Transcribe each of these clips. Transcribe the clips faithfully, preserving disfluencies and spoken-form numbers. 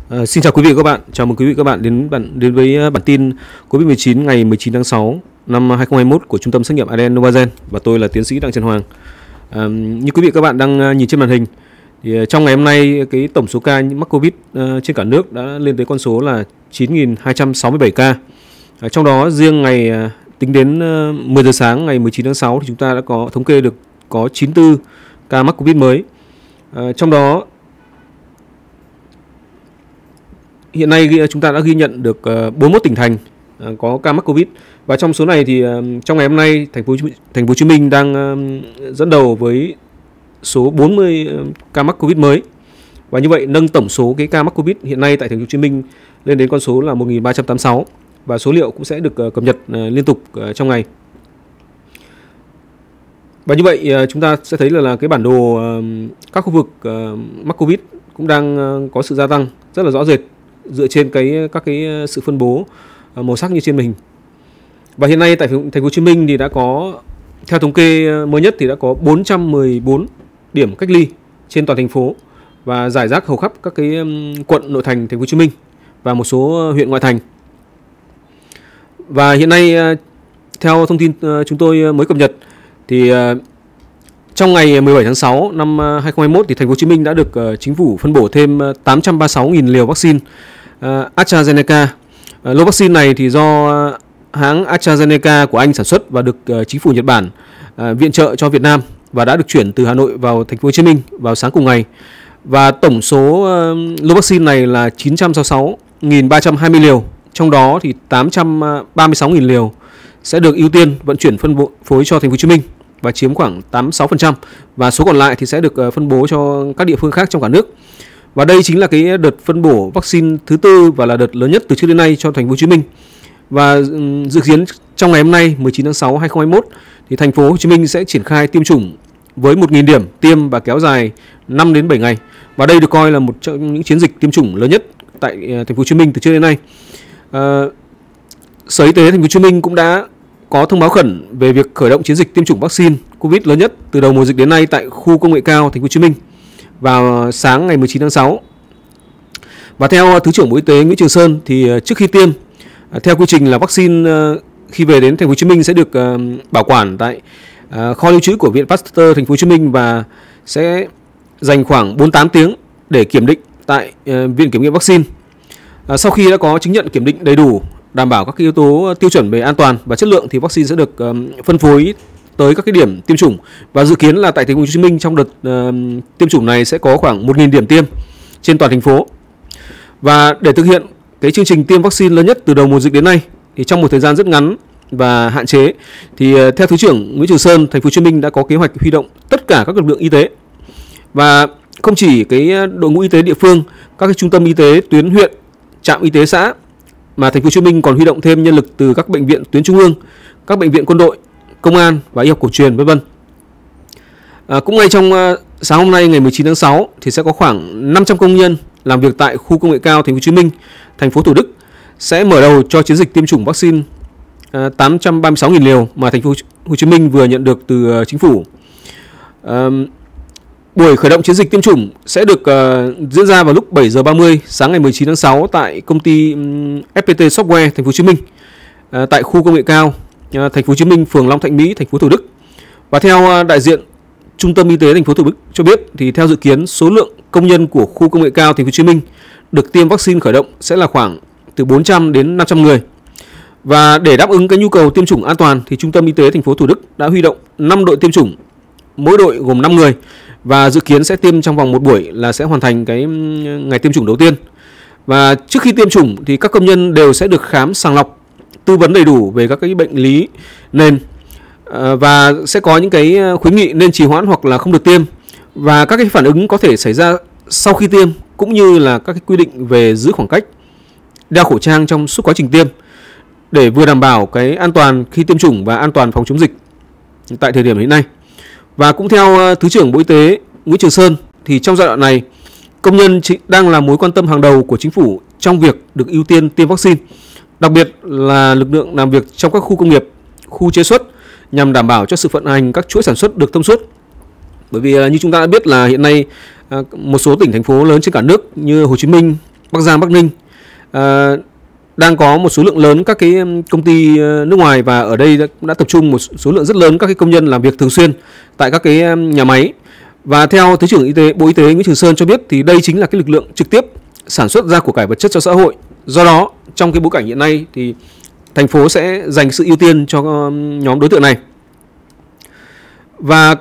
À, xin chào quý vị và các bạn, chào mừng quý vị và các bạn đến bản đến với bản tin Covid mười chín ngày mười chín tháng sáu năm hai không hai mốt của Trung tâm Xét nghiệm a đê en Novagen và tôi là tiến sĩ Đặng Trần Hoàng. À, như quý vị và các bạn đang nhìn trên màn hình thì trong ngày hôm nay cái tổng số ca mắc Covid uh, trên cả nước đã lên tới con số là chín nghìn hai trăm sáu mươi bảy ca. À, trong đó riêng ngày uh, tính đến uh, mười giờ sáng ngày mười chín tháng sáu thì chúng ta đã có thống kê được có chín mươi tư ca mắc Covid mới. À, trong đó hiện nay chúng ta đã ghi nhận được bốn mươi mốt tỉnh thành có ca mắc Covid, và trong số này thì trong ngày hôm nay thành phố thành phố Hồ Chí Minh đang dẫn đầu với số bốn mươi ca mắc Covid mới, và như vậy nâng tổng số cái ca mắc Covid hiện nay tại thành phố Hồ Chí Minh lên đến con số là một nghìn ba trăm tám mươi sáu, và số liệu cũng sẽ được cập nhật liên tục trong ngày. Và như vậy chúng ta sẽ thấy là, là cái bản đồ các khu vực mắc Covid cũng đang có sự gia tăng rất là rõ rệt dựa trên cái các cái sự phân bố màu sắc như trên màn hình. Và hiện nay tại thành phố Hồ Chí Minh thì đã có, theo thống kê mới nhất thì đã có bốn trăm mười bốn điểm cách ly trên toàn thành phố và rải rác hầu khắp các cái quận nội thành thành phố Hồ Chí Minh và một số huyện ngoại thành. Và hiện nay theo thông tin chúng tôi mới cập nhật thì trong ngày mười bảy tháng sáu năm hai không hai mốt thì thành phố Hồ Chí Minh đã được chính phủ phân bổ thêm tám trăm ba mươi sáu nghìn liều vaccine AstraZeneca. Lô vaccine này thì do hãng AstraZeneca của Anh sản xuất và được chính phủ Nhật Bản viện trợ cho Việt Nam và đã được chuyển từ Hà Nội vào thành phố Hồ Chí Minh vào sáng cùng ngày. Và tổng số lô vaccine này là chín trăm sáu mươi sáu nghìn ba trăm hai mươi liều, trong đó thì tám trăm ba mươi sáu nghìn liều sẽ được ưu tiên vận chuyển phân phối cho thành phố Hồ Chí Minh và chiếm khoảng tám mươi sáu phần trăm, và số còn lại thì sẽ được phân bố cho các địa phương khác trong cả nước. Và đây chính là cái đợt phân bổ vaccine thứ tư và là đợt lớn nhất từ trước đến nay cho thành phố Hồ Chí Minh. Và dự kiến trong ngày hôm nay mười chín tháng sáu năm hai không hai mốt thì thành phố Hồ Chí Minh sẽ triển khai tiêm chủng với một nghìn điểm tiêm và kéo dài năm đến bảy ngày. Và đây được coi là một trong những chiến dịch tiêm chủng lớn nhất tại thành phố Hồ Chí Minh từ trước đến nay. À, Sở Y tế thành phố Hồ Chí Minh cũng đã có thông báo khẩn về việc khởi động chiến dịch tiêm chủng vaccine Covid lớn nhất từ đầu mùa dịch đến nay tại khu công nghệ cao thành phố Hồ Chí Minh vào sáng ngày mười chín tháng sáu. Và theo Thứ trưởng Bộ Y tế Nguyễn Trường Sơn thì trước khi tiêm, theo quy trình là vaccine khi về đến thành phố Hồ Chí Minh sẽ được bảo quản tại kho lưu trữ của Viện Pasteur thành phố Hồ Chí Minh và sẽ dành khoảng bốn mươi tám tiếng để kiểm định tại Viện Kiểm nghiệm Vaccine. Sau khi đã có chứng nhận kiểm định đầy đủ, đảm bảo các yếu tố tiêu chuẩn về an toàn và chất lượng thì vaccine sẽ được phân phối tới các cái điểm tiêm chủng, và dự kiến là tại thành phố Hồ Chí Minh trong đợt uh, tiêm chủng này sẽ có khoảng một nghìn điểm tiêm trên toàn thành phố. Và để thực hiện cái chương trình tiêm vaccine lớn nhất từ đầu mùa dịch đến nay thì trong một thời gian rất ngắn và hạn chế thì uh, theo Thứ trưởng Nguyễn Trường Sơn, thành phố Hồ Chí Minh đã có kế hoạch huy động tất cả các lực lượng y tế, và không chỉ cái đội ngũ y tế địa phương, các cái trung tâm y tế tuyến huyện, trạm y tế xã, mà thành phố Hồ Chí Minh còn huy động thêm nhân lực từ các bệnh viện tuyến trung ương, các bệnh viện quân đội, công an và y học cổ truyền vân vân. À, cũng ngay trong uh, sáng hôm nay ngày mười chín tháng sáu thì sẽ có khoảng năm trăm công nhân làm việc tại khu công nghệ cao thành phố Hồ Chí Minh, thành phố Thủ Đức sẽ mở đầu cho chiến dịch tiêm chủng vaccine uh, tám trăm ba mươi sáu nghìn liều mà thành phố Hồ Chí Minh vừa nhận được từ uh, chính phủ. Uh, buổi khởi động chiến dịch tiêm chủng sẽ được uh, diễn ra vào lúc bảy giờ ba mươi sáng ngày mười chín tháng sáu tại công ty um, ép pê tê Software thành phố Hồ Chí Minh, uh, tại khu công nghệ cao thành phố Hồ Chí Minh, phường Long Thạnh Mỹ, thành phố Thủ Đức. Và theo đại diện Trung tâm Y tế thành phố Thủ Đức cho biết thì theo dự kiến số lượng công nhân của khu công nghệ cao thành phố Hồ Chí Minh được tiêm vaccine khởi động sẽ là khoảng từ bốn trăm đến năm trăm người. Và để đáp ứng cái nhu cầu tiêm chủng an toàn thì Trung tâm Y tế thành phố Thủ Đức đã huy động năm đội tiêm chủng, mỗi đội gồm năm người, và dự kiến sẽ tiêm trong vòng một buổi là sẽ hoàn thành cái ngày tiêm chủng đầu tiên. Và trước khi tiêm chủng thì các công nhân đều sẽ được khám sàng lọc, tư vấn đầy đủ về các cái bệnh lý nền, và sẽ có những cái khuyến nghị nên trì hoãn hoặc là không được tiêm, và các cái phản ứng có thể xảy ra sau khi tiêm, cũng như là các cái quy định về giữ khoảng cách, đeo khẩu trang trong suốt quá trình tiêm để vừa đảm bảo cái an toàn khi tiêm chủng và an toàn phòng chống dịch tại thời điểm hiện nay. Và cũng theo Thứ trưởng Bộ Y tế Nguyễn Trường Sơn thì trong giai đoạn này công nhân đang là mối quan tâm hàng đầu của chính phủ trong việc được ưu tiên tiêm vaccine, đặc biệt là lực lượng làm việc trong các khu công nghiệp, khu chế xuất, nhằm đảm bảo cho sự vận hành các chuỗi sản xuất được thông suốt. Bởi vì như chúng ta đã biết là hiện nay một số tỉnh thành phố lớn trên cả nước như Hồ Chí Minh, Bắc Giang, Bắc Ninh à, đang có một số lượng lớn các cái công ty nước ngoài, và ở đây đã, đã tập trung một số lượng rất lớn các cái công nhân làm việc thường xuyên tại các cái nhà máy. Và theo Thứ trưởng Y tế Bộ Y tế Nguyễn Trường Sơn cho biết thì đây chính là cái lực lượng trực tiếp sản xuất ra của cải vật chất cho xã hội. Do đó trong cái bối cảnh hiện nay thì thành phố sẽ dành sự ưu tiên cho nhóm đối tượng này. Và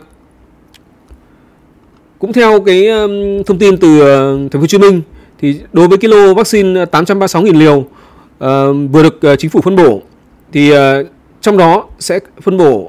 cũng theo cái thông tin từ Thành phố Hồ Chí Minh thì đối với cái lô vaccine tám trăm ba mươi sáu nghìn liều uh, vừa được uh, chính phủ phân bổ thì uh, trong đó sẽ phân bổ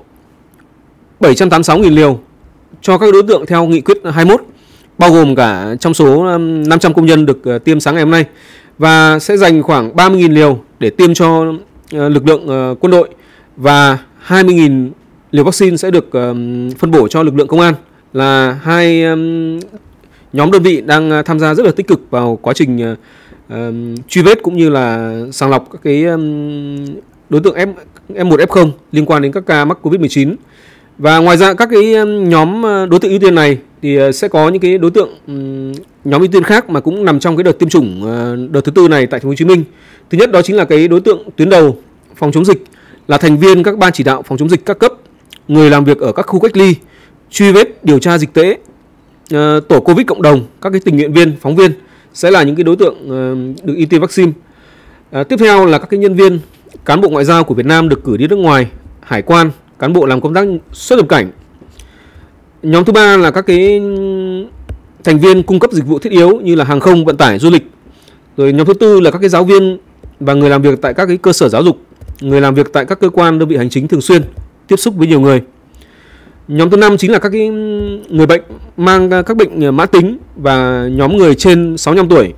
bảy trăm tám mươi sáu nghìn liều cho các đối tượng theo nghị quyết hai mươi mốt, bao gồm cả trong số năm trăm công nhân được uh, tiêm sáng ngày hôm nay, và sẽ dành khoảng ba mươi nghìn liều để tiêm cho uh, lực lượng uh, quân đội, và hai mươi nghìn liều vaccine sẽ được uh, phân bổ cho lực lượng công an, là hai um, nhóm đơn vị đang tham gia rất là tích cực vào quá trình uh, uh, truy vết cũng như là sàng lọc các cái um, đối tượng F, F một F không liên quan đến các ca mắc Covid mười chín. Và ngoài ra các cái um, nhóm đối tượng ưu tiên này thì uh, sẽ có những cái đối tượng um, nhóm ưu tiên khác mà cũng nằm trong cái đợt tiêm chủng uh, đợt thứ tư này tại Thành phố Hồ Chí Minh. Thứ nhất đó chính là cái đối tượng tuyến đầu phòng chống dịch, là thành viên các ban chỉ đạo phòng chống dịch các cấp, người làm việc ở các khu cách ly, truy vết điều tra dịch tễ, uh, tổ Covid cộng đồng, các cái tình nguyện viên, phóng viên sẽ là những cái đối tượng uh, được ưu tiên vaccine. Uh, tiếp theo là các cái nhân viên, cán bộ ngoại giao của Việt Nam được cử đi nước ngoài, hải quan, cán bộ làm công tác xuất nhập cảnh. Nhóm thứ ba là các cái thành viên cung cấp dịch vụ thiết yếu như là hàng không, vận tải, du lịch. Rồi nhóm thứ tư là các cái giáo viên và người làm việc tại các cái cơ sở giáo dục, người làm việc tại các cơ quan đơn vị hành chính thường xuyên tiếp xúc với nhiều người. Nhóm thứ năm chính là các cái người bệnh mang các bệnh mãn tính và nhóm người trên sáu mươi lăm tuổi.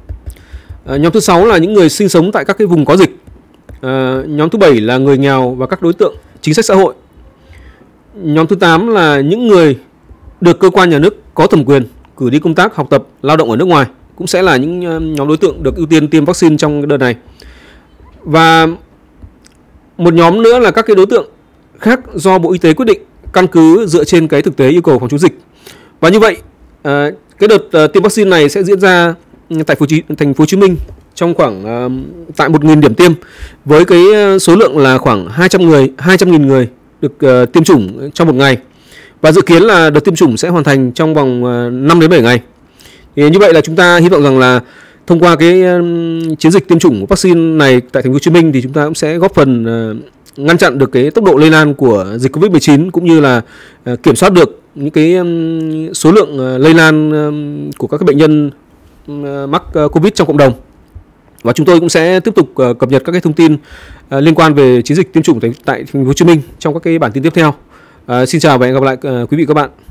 À, nhóm thứ sáu là những người sinh sống tại các cái vùng có dịch. À, nhóm thứ bảy là người nghèo và các đối tượng chính sách xã hội. Nhóm thứ tám là những người được cơ quan nhà nước có thẩm quyền cử đi công tác, học tập, lao động ở nước ngoài, cũng sẽ là những nhóm đối tượng được ưu tiên tiêm vaccine trong đợt này. Và một nhóm nữa là các cái đối tượng khác do Bộ Y tế quyết định căn cứ dựa trên cái thực tế yêu cầu phòng chống dịch. Và như vậy cái đợt tiêm vaccine này sẽ diễn ra tại Thành phố Hồ Chí Minh trong khoảng tại một nghìn điểm tiêm, với cái số lượng là khoảng hai trăm người, hai trăm nghìn người được tiêm chủng trong một ngày. Và dự kiến là đợt tiêm chủng sẽ hoàn thành trong vòng năm đến bảy ngày. Thì như vậy là chúng ta hy vọng rằng là thông qua cái chiến dịch tiêm chủng vaccine này tại Thành phố Hồ Chí Minh thì chúng ta cũng sẽ góp phần ngăn chặn được cái tốc độ lây lan của dịch Covid mười chín, cũng như là kiểm soát được những cái số lượng lây lan của các bệnh nhân mắc Covid trong cộng đồng. Và chúng tôi cũng sẽ tiếp tục cập nhật các cái thông tin liên quan về chiến dịch tiêm chủng tại Thành phố Hồ Chí Minh trong các cái bản tin tiếp theo. Xin chào và hẹn gặp lại quý vị và các bạn.